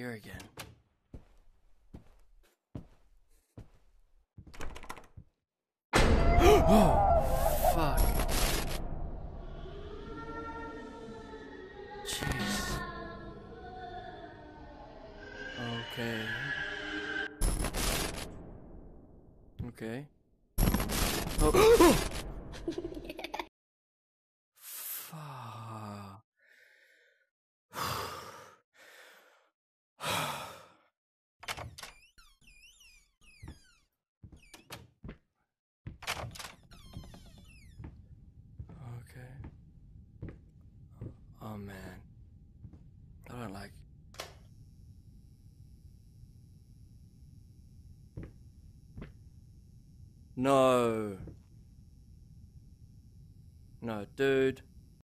here again. Oh, fuck. Jeez. Okay. Okay. Oh. Fuck. Okay. Oh man. I don't like. No. No, dude.